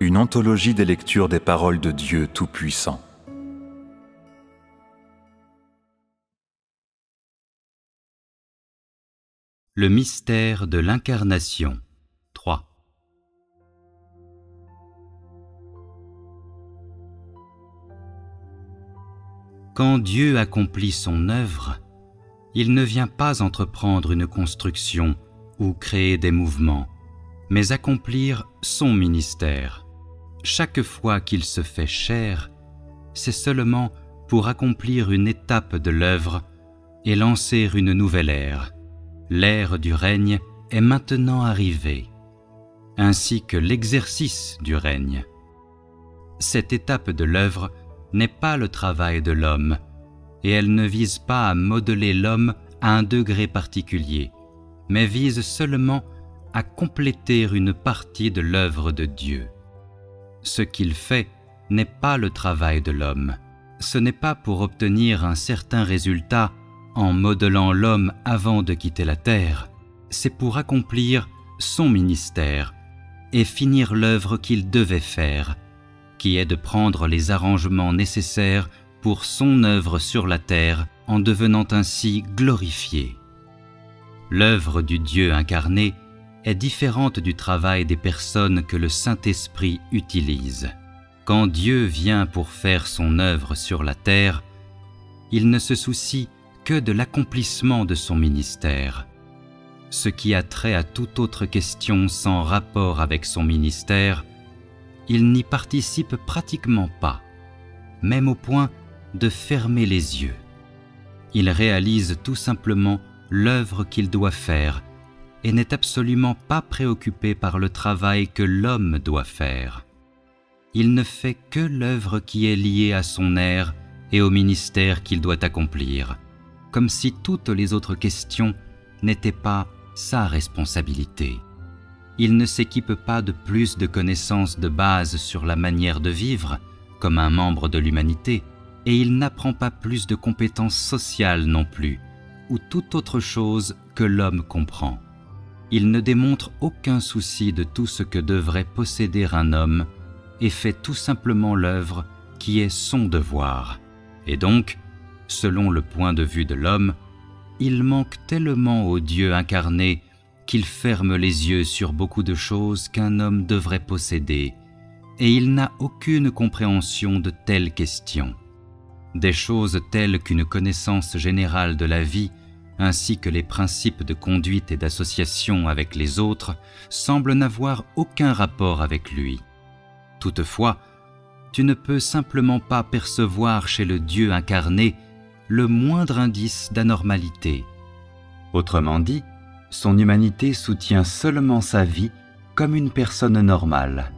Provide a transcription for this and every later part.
une anthologie des lectures des paroles de Dieu Tout-Puissant. Le mystère de l'incarnation 3. Quand Dieu accomplit son œuvre, il ne vient pas entreprendre une construction ou créer des mouvements, mais accomplir son ministère. Chaque fois qu'il se fait chair, c'est seulement pour accomplir une étape de l'œuvre et lancer une nouvelle ère. L'ère du règne est maintenant arrivée, ainsi que l'exercice du règne. Cette étape de l'œuvre n'est pas le travail de l'homme, et elle ne vise pas à modeler l'homme à un degré particulier, mais vise seulement à compléter une partie de l'œuvre de Dieu. Ce qu'il fait n'est pas le travail de l'homme. Ce n'est pas pour obtenir un certain résultat en modelant l'homme avant de quitter la terre. C'est pour accomplir son ministère et finir l'œuvre qu'il devait faire, qui est de prendre les arrangements nécessaires pour son œuvre sur la terre en devenant ainsi glorifié. L'œuvre du Dieu incarné est différente du travail des personnes que le Saint-Esprit utilise. Quand Dieu vient pour faire son œuvre sur la terre, il ne se soucie que de l'accomplissement de son ministère. Ce qui a trait à toute autre question sans rapport avec son ministère, il n'y participe pratiquement pas, même au point de fermer les yeux. Il réalise tout simplement l'œuvre qu'il doit faire et n'est absolument pas préoccupé par le travail que l'homme doit faire. Il ne fait que l'œuvre qui est liée à son ère et au ministère qu'il doit accomplir, comme si toutes les autres questions n'étaient pas sa responsabilité. Il ne s'équipe pas de plus de connaissances de base sur la manière de vivre, comme un membre de l'humanité, et il n'apprend pas plus de compétences sociales non plus, ou toute autre chose que l'homme comprend. Il ne démontre aucun souci de tout ce que devrait posséder un homme, et fait tout simplement l'œuvre qui est son devoir. Et donc, selon le point de vue de l'homme, il manque tellement au Dieu incarné qu'il ferme les yeux sur beaucoup de choses qu'un homme devrait posséder, et il n'a aucune compréhension de telles questions. Des choses telles qu'une connaissance générale de la vie, ainsi que les principes de conduite et d'association avec les autres, semblent n'avoir aucun rapport avec lui. Toutefois, tu ne peux simplement pas percevoir chez le Dieu incarné le moindre indice d'anormalité. Autrement dit, son humanité soutient seulement sa vie comme une personne normale.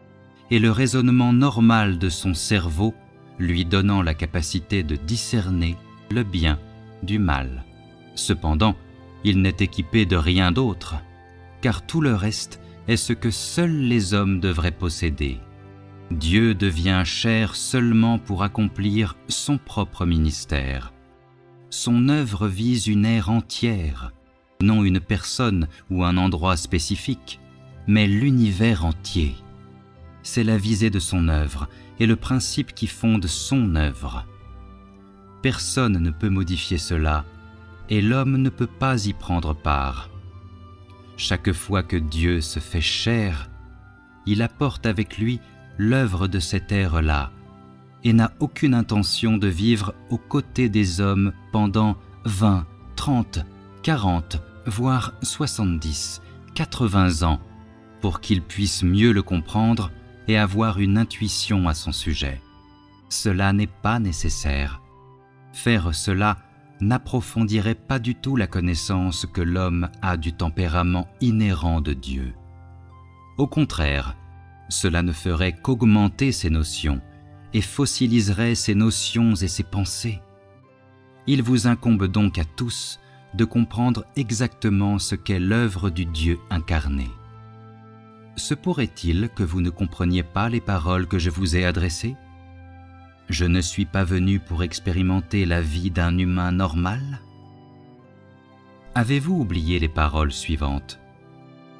Et le raisonnement normal de son cerveau lui donnant la capacité de discerner le bien du mal. Cependant, il n'est équipé de rien d'autre, car tout le reste est ce que seuls les hommes devraient posséder. Dieu devient chair seulement pour accomplir son propre ministère. Son œuvre vise une ère entière, non une personne ou un endroit spécifique, mais l'univers entier. C'est la visée de son œuvre et le principe qui fonde son œuvre. Personne ne peut modifier cela, et l'homme ne peut pas y prendre part. Chaque fois que Dieu se fait chair, il apporte avec lui l'œuvre de cette ère-là, et n'a aucune intention de vivre aux côtés des hommes pendant 20, 30, 40, voire 70, 80 ans, pour qu'ils puissent mieux le comprendre et avoir une intuition à son sujet. Cela n'est pas nécessaire. Faire cela n'approfondirait pas du tout la connaissance que l'homme a du tempérament inhérent de Dieu. Au contraire, cela ne ferait qu'augmenter ses notions et fossiliserait ses notions et ses pensées. Il vous incombe donc à tous de comprendre exactement ce qu'est l'œuvre du Dieu incarné. Se pourrait-il que vous ne compreniez pas les paroles que je vous ai adressées? Je ne suis pas venu pour expérimenter la vie d'un humain normal? Avez-vous oublié les paroles suivantes?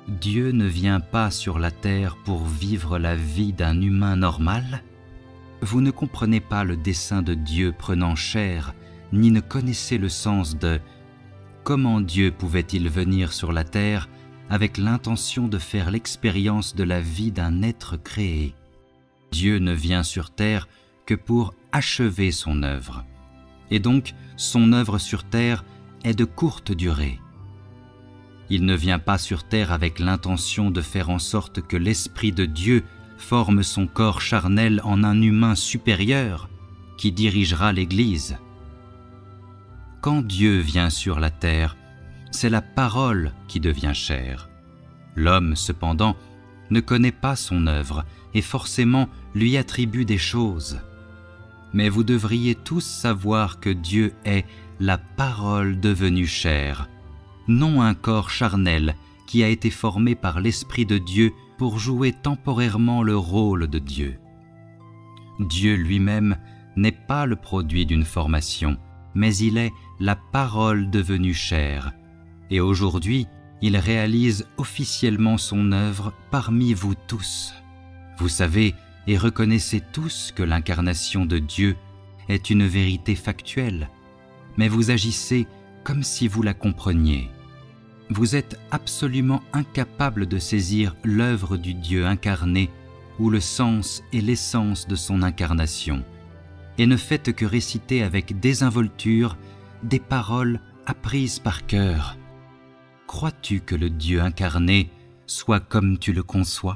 Dieu ne vient pas sur la terre pour vivre la vie d'un humain normal? Vous ne comprenez pas le dessein de Dieu prenant chair, ni ne connaissez le sens de « Comment Dieu pouvait-il venir sur la terre avec l'intention de faire l'expérience de la vie d'un être créé? Dieu ne vient sur terre que pour achever son œuvre. Et donc, son œuvre sur terre est de courte durée. Il ne vient pas sur terre avec l'intention de faire en sorte que l'Esprit de Dieu forme son corps charnel en un humain supérieur qui dirigera l'Église. Quand Dieu vient sur la terre, c'est la parole qui devient chair. L'homme, cependant, ne connaît pas son œuvre et forcément lui attribue des choses. Mais vous devriez tous savoir que Dieu est la parole devenue chair, non un corps charnel qui a été formé par l'Esprit de Dieu pour jouer temporairement le rôle de Dieu. Dieu lui-même n'est pas le produit d'une formation, mais il est la parole devenue chair, et aujourd'hui, il réalise officiellement son œuvre parmi vous tous. Vous savez et reconnaissez tous que l'incarnation de Dieu est une vérité factuelle, mais vous agissez comme si vous la compreniez. Vous êtes absolument incapable de saisir l'œuvre du Dieu incarné ou le sens et l'essence de son incarnation, et ne faites que réciter avec désinvolture des paroles apprises par cœur. Crois-tu que le Dieu incarné soit comme tu le conçois?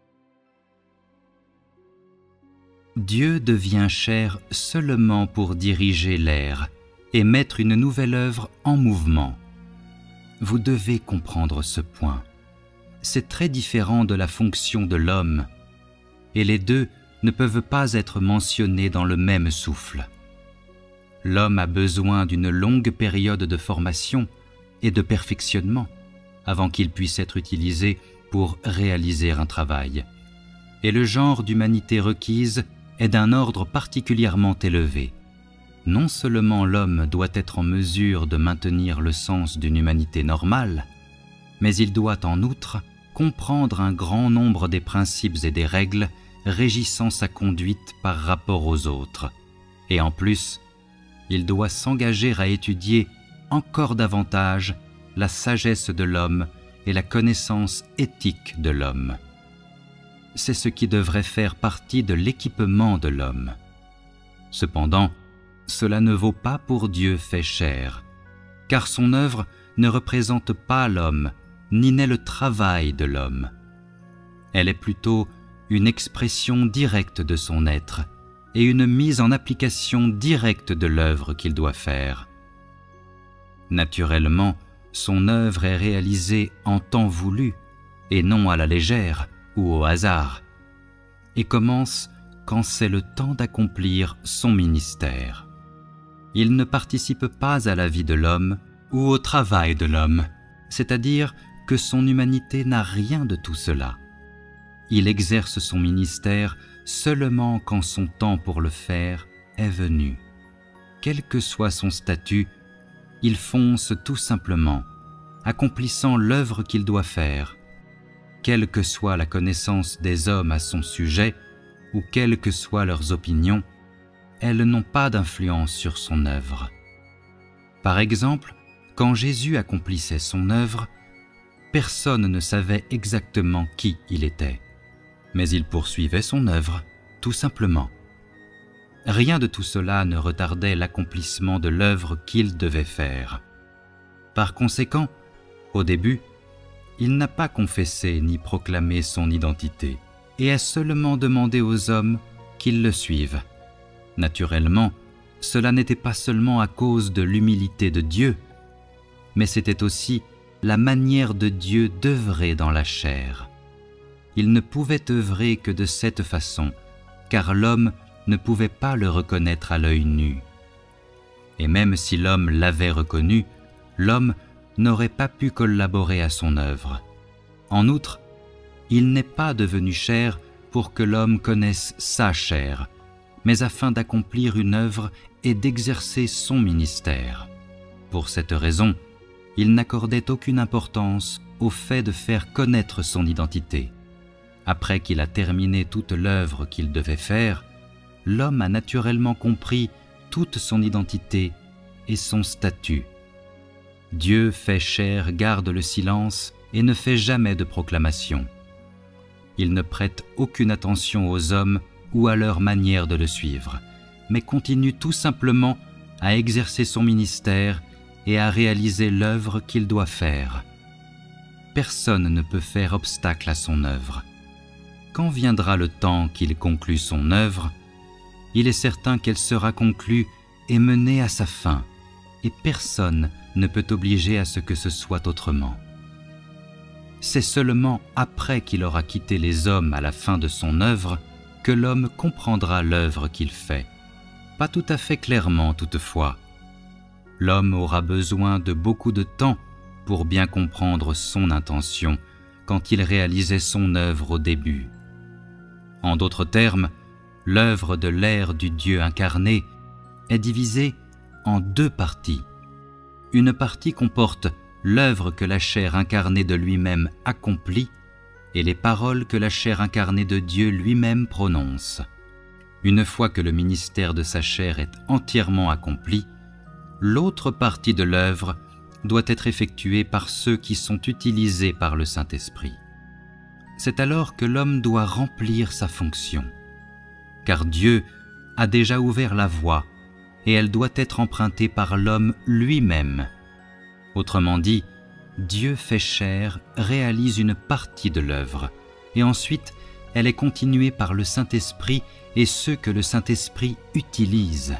Dieu devient chair seulement pour diriger l'air et mettre une nouvelle œuvre en mouvement. Vous devez comprendre ce point. C'est très différent de la fonction de l'homme, et les deux ne peuvent pas être mentionnés dans le même souffle. L'homme a besoin d'une longue période de formation et de perfectionnement avant qu'il puisse être utilisé pour réaliser un travail. Et le genre d'humanité requise est d'un ordre particulièrement élevé. Non seulement l'homme doit être en mesure de maintenir le sens d'une humanité normale, mais il doit en outre comprendre un grand nombre des principes et des règles régissant sa conduite par rapport aux autres. Et en plus, il doit s'engager à étudier encore davantage la sagesse de l'homme et la connaissance éthique de l'homme. C'est ce qui devrait faire partie de l'équipement de l'homme. Cependant, cela ne vaut pas pour Dieu fait chair, car son œuvre ne représente pas l'homme, ni n'est le travail de l'homme. Elle est plutôt une expression directe de son être et une mise en application directe de l'œuvre qu'il doit faire. Naturellement, son œuvre est réalisée en temps voulu et non à la légère ou au hasard, et commence quand c'est le temps d'accomplir son ministère. Il ne participe pas à la vie de l'homme ou au travail de l'homme, c'est-à-dire que son humanité n'a rien de tout cela. Il exerce son ministère seulement quand son temps pour le faire est venu. Quel que soit son statut, il fonce tout simplement, accomplissant l'œuvre qu'il doit faire. Quelle que soit la connaissance des hommes à son sujet, ou quelles que soient leurs opinions, elles n'ont pas d'influence sur son œuvre. Par exemple, quand Jésus accomplissait son œuvre, personne ne savait exactement qui il était, mais il poursuivait son œuvre, tout simplement. Rien de tout cela ne retardait l'accomplissement de l'œuvre qu'il devait faire. Par conséquent, au début, il n'a pas confessé ni proclamé son identité et a seulement demandé aux hommes qu'ils le suivent. Naturellement, cela n'était pas seulement à cause de l'humilité de Dieu, mais c'était aussi la manière de Dieu d'œuvrer dans la chair. Il ne pouvait œuvrer que de cette façon, car l'homme ne pouvait pas le reconnaître à l'œil nu. Et même si l'homme l'avait reconnu, l'homme n'aurait pas pu collaborer à son œuvre. En outre, il n'est pas devenu chair pour que l'homme connaisse sa chair, mais afin d'accomplir une œuvre et d'exercer son ministère. Pour cette raison, il n'accordait aucune importance au fait de faire connaître son identité. Après qu'il a terminé toute l'œuvre qu'il devait faire, l'homme a naturellement compris toute son identité et son statut. Dieu fait chair, garde le silence et ne fait jamais de proclamation. Il ne prête aucune attention aux hommes ou à leur manière de le suivre, mais continue tout simplement à exercer son ministère et à réaliser l'œuvre qu'il doit faire. Personne ne peut faire obstacle à son œuvre. Quand viendra le temps qu'il conclut son œuvre, il est certain qu'elle sera conclue et menée à sa fin, et personne ne peut obliger à ce que ce soit autrement. C'est seulement après qu'il aura quitté les hommes à la fin de son œuvre que l'homme comprendra l'œuvre qu'il fait. Pas tout à fait clairement toutefois. L'homme aura besoin de beaucoup de temps pour bien comprendre son intention quand il réalisait son œuvre au début. En d'autres termes, l'œuvre de l'ère du Dieu incarné est divisée en deux parties. Une partie comporte l'œuvre que la chair incarnée de lui-même accomplit et les paroles que la chair incarnée de Dieu lui-même prononce. Une fois que le ministère de sa chair est entièrement accompli, l'autre partie de l'œuvre doit être effectuée par ceux qui sont utilisés par le Saint-Esprit. C'est alors que l'homme doit remplir sa fonction, car Dieu a déjà ouvert la voie et elle doit être empruntée par l'homme lui-même. Autrement dit, Dieu fait chair, réalise une partie de l'œuvre, et ensuite elle est continuée par le Saint-Esprit et ceux que le Saint-Esprit utilise.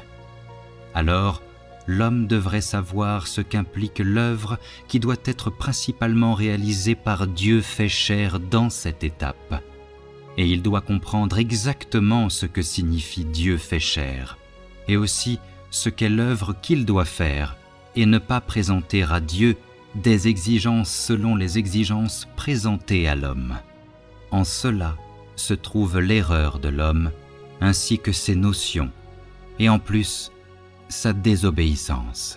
Alors, l'homme devrait savoir ce qu'implique l'œuvre qui doit être principalement réalisée par Dieu fait chair dans cette étape. Et il doit comprendre exactement ce que signifie Dieu fait chair, et aussi ce qu'est l'œuvre qu'il doit faire, et ne pas présenter à Dieu des exigences selon les exigences présentées à l'homme. En cela se trouve l'erreur de l'homme, ainsi que ses notions, et en plus, sa désobéissance.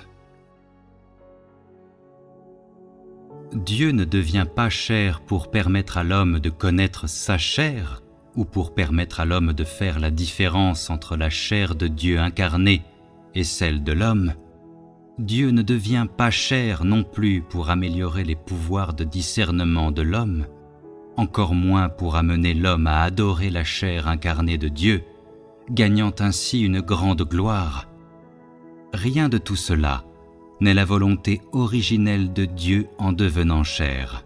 Dieu ne devient pas chair pour permettre à l'homme de connaître sa chair, ou pour permettre à l'homme de faire la différence entre la chair de Dieu incarnée et celle de l'homme. Dieu ne devient pas chair non plus pour améliorer les pouvoirs de discernement de l'homme, encore moins pour amener l'homme à adorer la chair incarnée de Dieu, gagnant ainsi une grande gloire. Rien de tout cela n'est la volonté originelle de Dieu en devenant chair.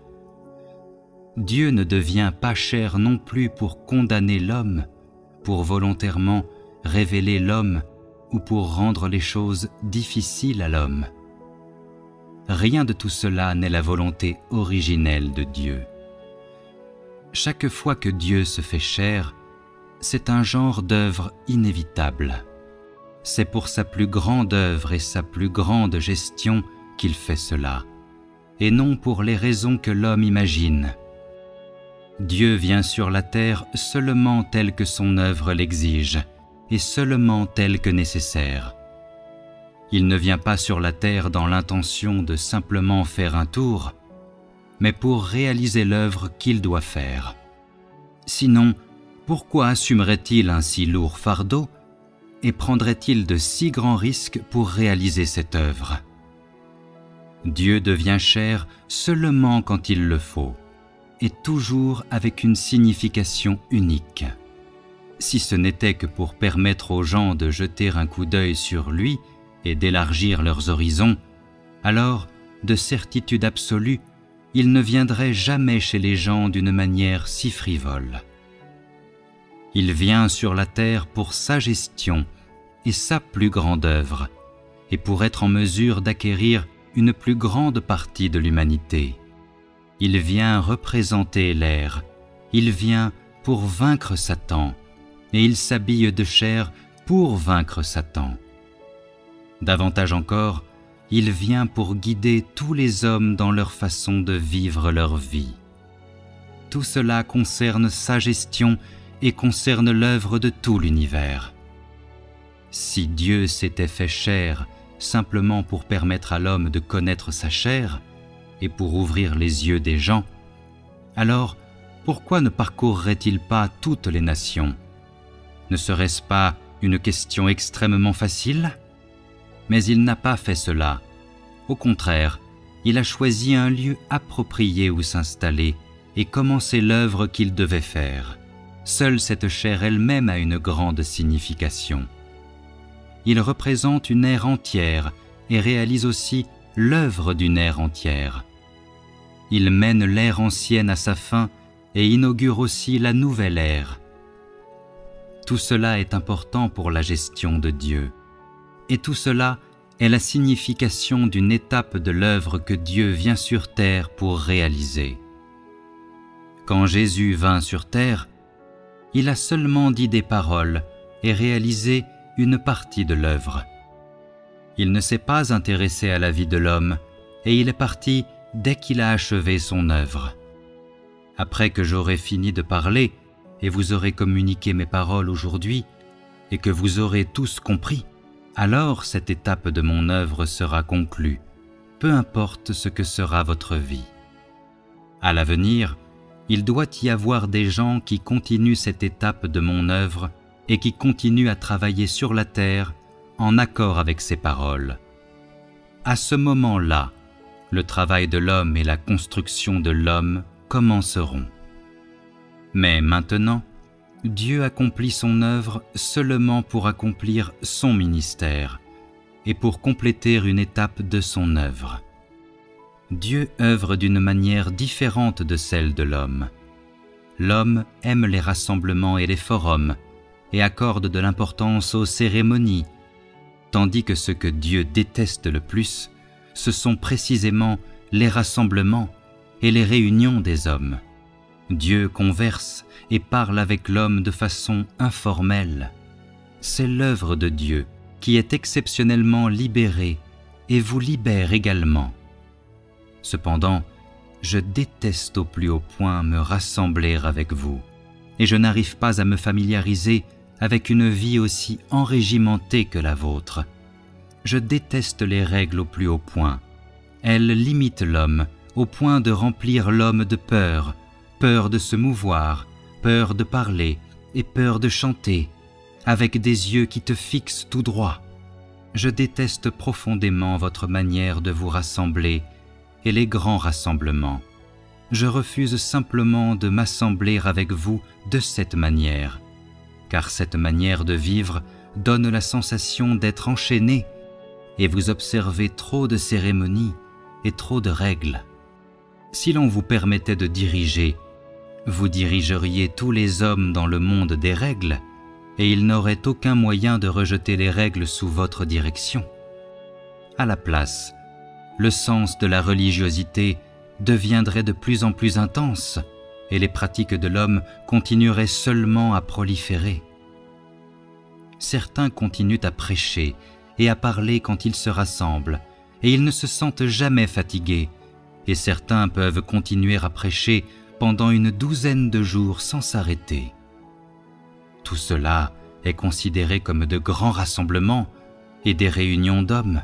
Dieu ne devient pas chair non plus pour condamner l'homme, pour volontairement révéler l'homme ou pour rendre les choses difficiles à l'homme. Rien de tout cela n'est la volonté originelle de Dieu. Chaque fois que Dieu se fait chair, c'est un genre d'œuvre inévitable. C'est pour sa plus grande œuvre et sa plus grande gestion qu'il fait cela, et non pour les raisons que l'homme imagine. Dieu vient sur la terre seulement tel que son œuvre l'exige, et seulement tel que nécessaire. Il ne vient pas sur la terre dans l'intention de simplement faire un tour, mais pour réaliser l'œuvre qu'il doit faire. Sinon, pourquoi assumerait-il un si lourd fardeau et prendrait-il de si grands risques pour réaliser cette œuvre? Dieu devient chair seulement quand il le faut, et toujours avec une signification unique. Si ce n'était que pour permettre aux gens de jeter un coup d'œil sur lui et d'élargir leurs horizons, alors, de certitude absolue, il ne viendrait jamais chez les gens d'une manière si frivole. Il vient sur la terre pour sa gestion et sa plus grande œuvre, et pour être en mesure d'acquérir une plus grande partie de l'humanité. Il vient représenter l'air, il vient pour vaincre Satan, et il s'habille de chair pour vaincre Satan. Davantage encore, il vient pour guider tous les hommes dans leur façon de vivre leur vie. Tout cela concerne sa gestion et concerne l'œuvre de tout l'univers. Si Dieu s'était fait chair simplement pour permettre à l'homme de connaître sa chair, et pour ouvrir les yeux des gens, alors pourquoi ne parcourrait-il pas toutes les nations? Ne serait-ce pas une question extrêmement facile? Mais il n'a pas fait cela. Au contraire, il a choisi un lieu approprié où s'installer et commencer l'œuvre qu'il devait faire. Seule cette chair elle-même a une grande signification. Il représente une ère entière et réalise aussi l'œuvre d'une ère entière. Il mène l'ère ancienne à sa fin et inaugure aussi la nouvelle ère. Tout cela est important pour la gestion de Dieu. Et tout cela est la signification d'une étape de l'œuvre que Dieu vient sur terre pour réaliser. Quand Jésus vint sur terre, il a seulement dit des paroles et réalisé une partie de l'œuvre. Il ne s'est pas intéressé à la vie de l'homme et il est parti dès qu'il a achevé son œuvre. Après que j'aurai fini de parler et vous aurez communiqué mes paroles aujourd'hui et que vous aurez tous compris, alors cette étape de mon œuvre sera conclue, peu importe ce que sera votre vie. À l'avenir, il doit y avoir des gens qui continuent cette étape de mon œuvre et qui continuent à travailler sur la terre en accord avec ces paroles. À ce moment-là, le travail de l'homme et la construction de l'homme commenceront. Mais maintenant, Dieu accomplit son œuvre seulement pour accomplir son ministère et pour compléter une étape de son œuvre. Dieu œuvre d'une manière différente de celle de l'homme. L'homme aime les rassemblements et les forums et accorde de l'importance aux cérémonies, tandis que ce que Dieu déteste le plus, ce sont précisément les rassemblements et les réunions des hommes. Dieu converse et parle avec l'homme de façon informelle. C'est l'œuvre de Dieu qui est exceptionnellement libérée et vous libère également. Cependant, je déteste au plus haut point me rassembler avec vous, et je n'arrive pas à me familiariser avec une vie aussi enrégimentée que la vôtre. Je déteste les règles au plus haut point. Elles limitent l'homme au point de remplir l'homme de peur, peur de se mouvoir, peur de parler et peur de chanter, avec des yeux qui te fixent tout droit. Je déteste profondément votre manière de vous rassembler et les grands rassemblements. Je refuse simplement de m'assembler avec vous de cette manière, car cette manière de vivre donne la sensation d'être enchaîné et vous observez trop de cérémonies et trop de règles. Si l'on vous permettait de diriger, vous dirigeriez tous les hommes dans le monde des règles et ils n'auraient aucun moyen de rejeter les règles sous votre direction. À la place, le sens de la religiosité deviendrait de plus en plus intense et les pratiques de l'homme continueraient seulement à proliférer. Certains continuent à prêcher et à parler quand ils se rassemblent, et ils ne se sentent jamais fatigués, et certains peuvent continuer à prêcher pendant une douzaine de jours sans s'arrêter. Tout cela est considéré comme de grands rassemblements et des réunions d'hommes.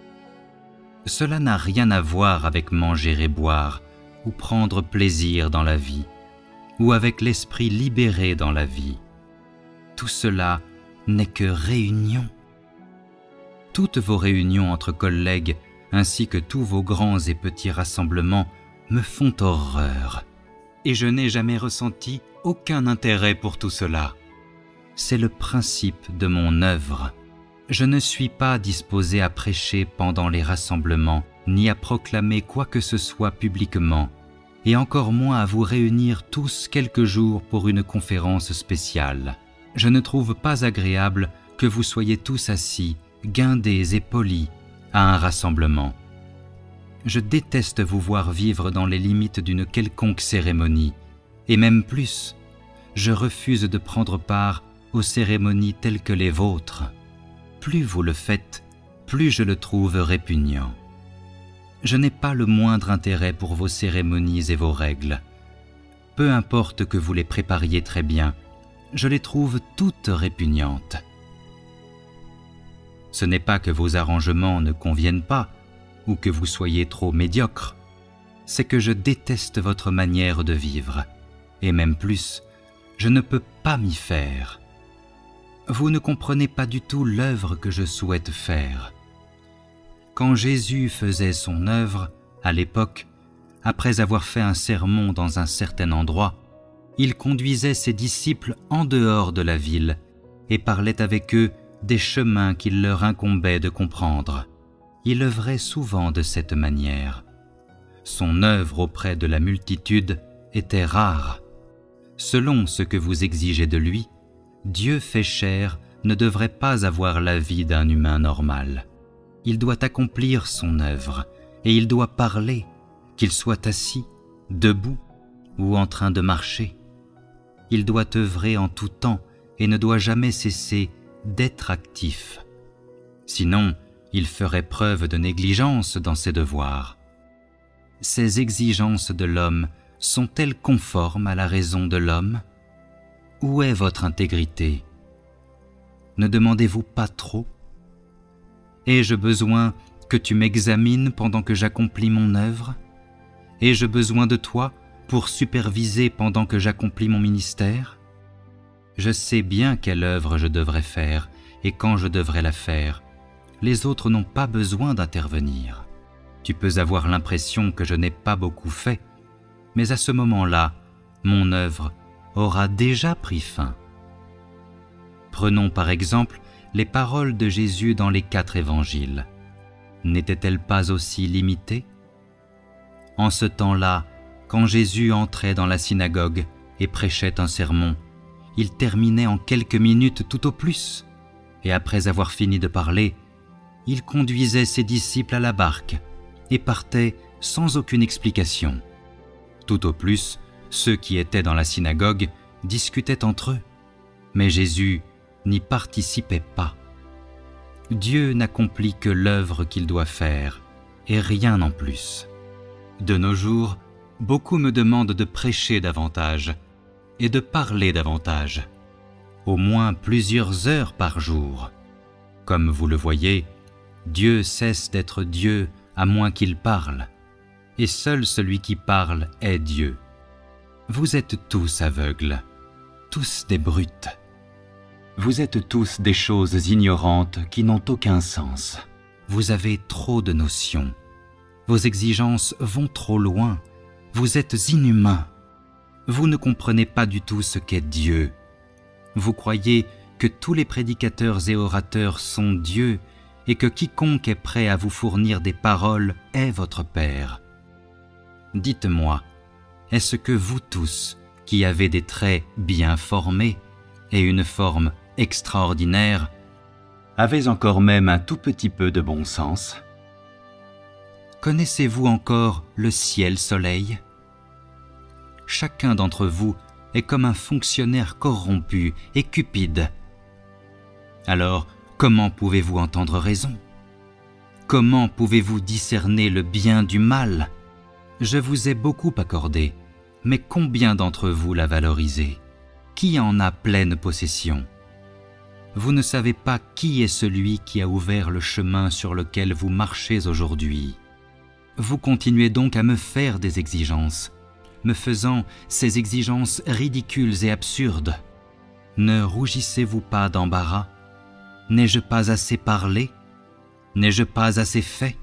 Cela n'a rien à voir avec manger et boire, ou prendre plaisir dans la vie, ou avec l'esprit libéré dans la vie. Tout cela n'est que réunion. Toutes vos réunions entre collègues, ainsi que tous vos grands et petits rassemblements, me font horreur. Et je n'ai jamais ressenti aucun intérêt pour tout cela. C'est le principe de mon œuvre. Je ne suis pas disposé à prêcher pendant les rassemblements, ni à proclamer quoi que ce soit publiquement, et encore moins à vous réunir tous quelques jours pour une conférence spéciale. Je ne trouve pas agréable que vous soyez tous assis, guindés et polis, à un rassemblement. Je déteste vous voir vivre dans les limites d'une quelconque cérémonie, et même plus, je refuse de prendre part aux cérémonies telles que les vôtres. Plus vous le faites, plus je le trouve répugnant. Je n'ai pas le moindre intérêt pour vos cérémonies et vos règles. Peu importe que vous les prépariez très bien, je les trouve toutes répugnantes. Ce n'est pas que vos arrangements ne conviennent pas, ou que vous soyez trop médiocres. c'est que je déteste votre manière de vivre, et même plus, je ne peux pas m'y faire. Vous ne comprenez pas du tout l'œuvre que je souhaite faire. Quand Jésus faisait son œuvre, à l'époque, après avoir fait un sermon dans un certain endroit, il conduisait ses disciples en dehors de la ville et parlait avec eux des chemins qu'il leur incombait de comprendre. Il œuvrait souvent de cette manière. Son œuvre auprès de la multitude était rare. Selon ce que vous exigez de lui, Dieu fait chair ne devrait pas avoir la vie d'un humain normal. Il doit accomplir son œuvre et il doit parler, qu'il soit assis, debout ou en train de marcher. Il doit œuvrer en tout temps et ne doit jamais cesser d'être actif. Sinon, il ferait preuve de négligence dans ses devoirs. Ces exigences de l'homme sont-elles conformes à la raison de l'homme? Où est votre intégrité? Ne demandez-vous pas trop? Ai-je besoin que tu m'examines pendant que j'accomplis mon œuvre? Ai-je besoin de toi pour superviser pendant que j'accomplis mon ministère? Je sais bien quelle œuvre je devrais faire et quand je devrais la faire. Les autres n'ont pas besoin d'intervenir. Tu peux avoir l'impression que je n'ai pas beaucoup fait, mais à ce moment-là, mon œuvre aura déjà pris fin. Prenons par exemple les paroles de Jésus dans les 4 évangiles. N'étaient-elles pas aussi limitées? En ce temps-là, quand Jésus entrait dans la synagogue et prêchait un sermon, il terminait en quelques minutes tout au plus, et après avoir fini de parler, il conduisait ses disciples à la barque et partait sans aucune explication. Tout au plus, ceux qui étaient dans la synagogue discutaient entre eux, mais Jésus n'y participait pas. Dieu n'accomplit que l'œuvre qu'il doit faire, et rien en plus. De nos jours, beaucoup me demandent de prêcher davantage et de parler davantage, au moins plusieurs heures par jour. Comme vous le voyez, Dieu cesse d'être Dieu à moins qu'il parle, et seul celui qui parle est Dieu. Vous êtes tous aveugles, tous des brutes. Vous êtes tous des choses ignorantes qui n'ont aucun sens. Vous avez trop de notions. Vos exigences vont trop loin. Vous êtes inhumains. Vous ne comprenez pas du tout ce qu'est Dieu. Vous croyez que tous les prédicateurs et orateurs sont Dieu et que quiconque est prêt à vous fournir des paroles est votre Père. Dites-moi, est-ce que vous tous, qui avez des traits bien formés et une forme extraordinaire, avez encore même un tout petit peu de bon sens? Connaissez-vous encore le ciel-soleil? Chacun d'entre vous est comme un fonctionnaire corrompu et cupide. Alors, comment pouvez-vous entendre raison? Comment pouvez-vous discerner le bien du mal? Je vous ai beaucoup accordé, mais combien d'entre vous l'a valorisé? Qui en a pleine possession? Vous ne savez pas qui est celui qui a ouvert le chemin sur lequel vous marchez aujourd'hui. Vous continuez donc à me faire des exigences, me faisant ces exigences ridicules et absurdes. Ne rougissez-vous pas d'embarras? N'ai-je pas assez parlé? N'ai-je pas assez fait?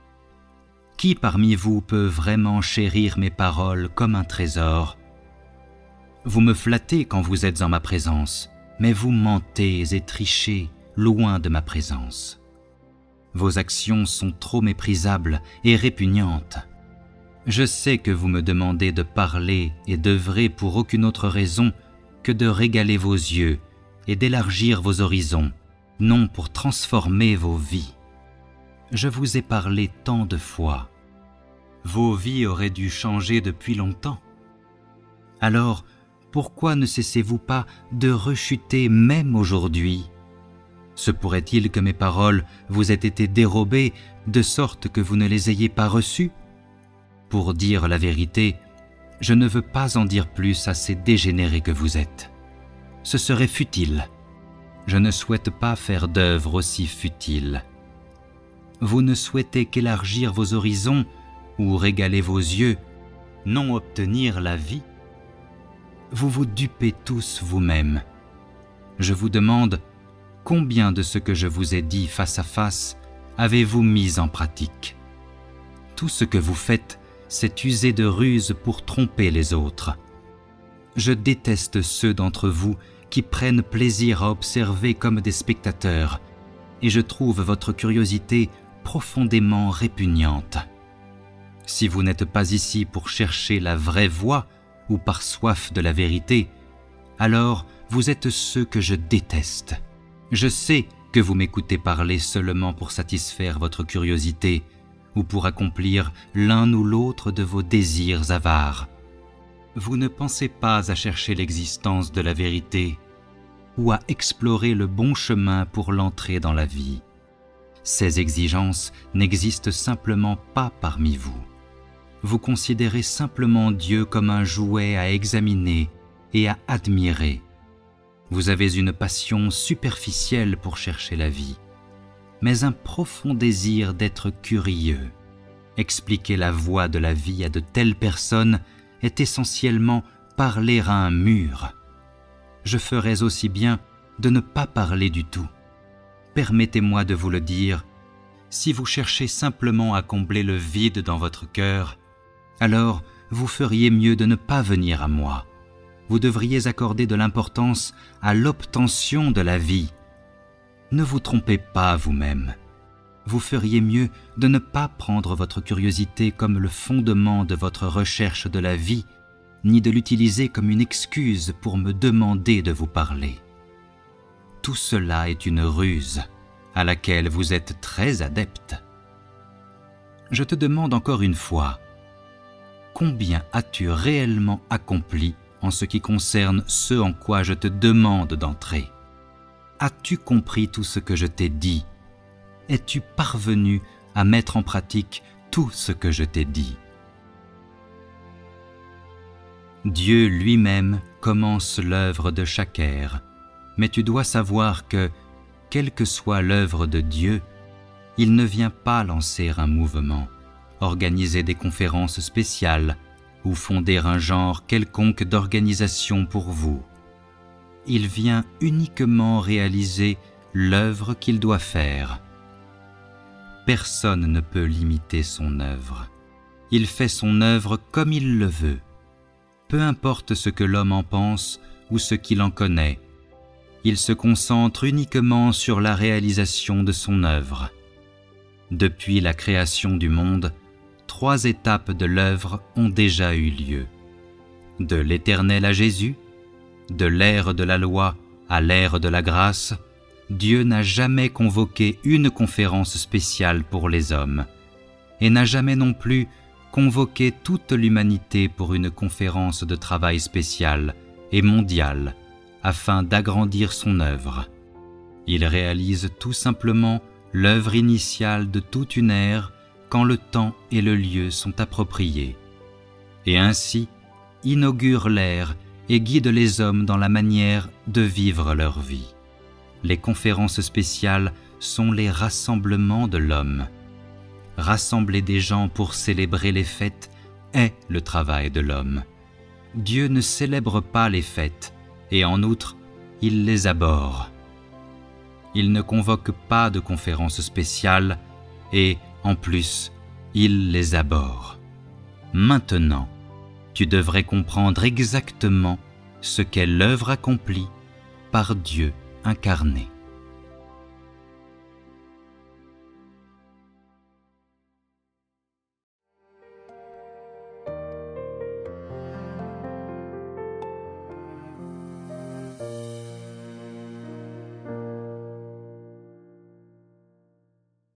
Qui parmi vous peut vraiment chérir mes paroles comme un trésor? Vous me flattez quand vous êtes en ma présence, mais vous mentez et trichez loin de ma présence. Vos actions sont trop méprisables et répugnantes. Je sais que vous me demandez de parler et d'œuvrer pour aucune autre raison que de régaler vos yeux et d'élargir vos horizons, non pour transformer vos vies. Je vous ai parlé tant de fois. Vos vies auraient dû changer depuis longtemps. Alors, pourquoi ne cessez-vous pas de rechuter même aujourd'hui? Se pourrait-il que mes paroles vous aient été dérobées de sorte que vous ne les ayez pas reçues? Pour dire la vérité, je ne veux pas en dire plus à ces dégénérés que vous êtes. Ce serait futile. Je ne souhaite pas faire d'œuvre aussi futile. Vous ne souhaitez qu'élargir vos horizons, ou régaler vos yeux, non obtenir la vie? Vous vous dupez tous vous-même. Je vous demande, combien de ce que je vous ai dit face à face avez-vous mis en pratique? Tout ce que vous faites, c'est user de ruses pour tromper les autres. Je déteste ceux d'entre vous qui prennent plaisir à observer comme des spectateurs, et je trouve votre curiosité profondément répugnante. Si vous n'êtes pas ici pour chercher la vraie voie ou par soif de la vérité, alors vous êtes ceux que je déteste. Je sais que vous m'écoutez parler seulement pour satisfaire votre curiosité ou pour accomplir l'un ou l'autre de vos désirs avares. Vous ne pensez pas à chercher l'existence de la vérité ou à explorer le bon chemin pour l'entrée dans la vie. Ces exigences n'existent simplement pas parmi vous. Vous considérez simplement Dieu comme un jouet à examiner et à admirer. Vous avez une passion superficielle pour chercher la vie, mais un profond désir d'être curieux. Expliquer la voie de la vie à de telles personnes est essentiellement parler à un mur. Je ferais aussi bien de ne pas parler du tout. Permettez-moi de vous le dire, si vous cherchez simplement à combler le vide dans votre cœur, alors vous feriez mieux de ne pas venir à moi. Vous devriez accorder de l'importance à l'obtention de la vie. Ne vous trompez pas vous-même. Vous feriez mieux de ne pas prendre votre curiosité comme le fondement de votre recherche de la vie, ni de l'utiliser comme une excuse pour me demander de vous parler. Tout cela est une ruse à laquelle vous êtes très adepte. Je te demande encore une fois, combien as-tu réellement accompli en ce qui concerne ce en quoi je te demande d'entrer? As-tu compris tout ce que je t'ai dit? Es-tu parvenu à mettre en pratique tout ce que je t'ai dit? Dieu lui-même commence l'œuvre de chaque ère, mais tu dois savoir que, quelle que soit l'œuvre de Dieu, il ne vient pas lancer un mouvement, organiser des conférences spéciales ou fonder un genre quelconque d'organisation pour vous. Il vient uniquement réaliser l'œuvre qu'il doit faire. Personne ne peut limiter son œuvre. Il fait son œuvre comme il le veut. Peu importe ce que l'homme en pense ou ce qu'il en connaît, il se concentre uniquement sur la réalisation de son œuvre. Depuis la création du monde, 3 étapes de l'œuvre ont déjà eu lieu. De l'Éternel à Jésus, de l'ère de la loi à l'ère de la grâce, Dieu n'a jamais convoqué une conférence spéciale pour les hommes, et n'a jamais non plus convoqué toute l'humanité pour une conférence de travail spéciale et mondiale, afin d'agrandir son œuvre. Il réalise tout simplement l'œuvre initiale de toute une ère quand le temps et le lieu sont appropriés, et ainsi inaugure l'ère et guide les hommes dans la manière de vivre leur vie. Les conférences spéciales sont les rassemblements de l'homme. Rassembler des gens pour célébrer les fêtes est le travail de l'homme. Dieu ne célèbre pas les fêtes, et en outre, il les abhorre. Il ne convoque pas de conférences spéciales, et, en plus, il les abhorre. Maintenant, tu devrais comprendre exactement ce qu'est l'œuvre accomplie par Dieu incarné.